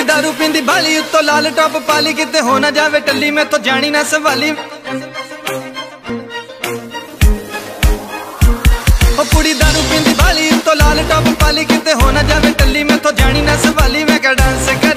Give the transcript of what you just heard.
दारू पींदी बाली उत्तों लाल टॉप पाली किते हो ना जावे टल्ली मैं तो जानी ना सवाली। ओ कुड़ी दारू पींदी बाली उत्तों लाल टॉप पाली किते हो ना जावे टल्ली मैं तो जानी ना सवाली। मैं क्या डांस कर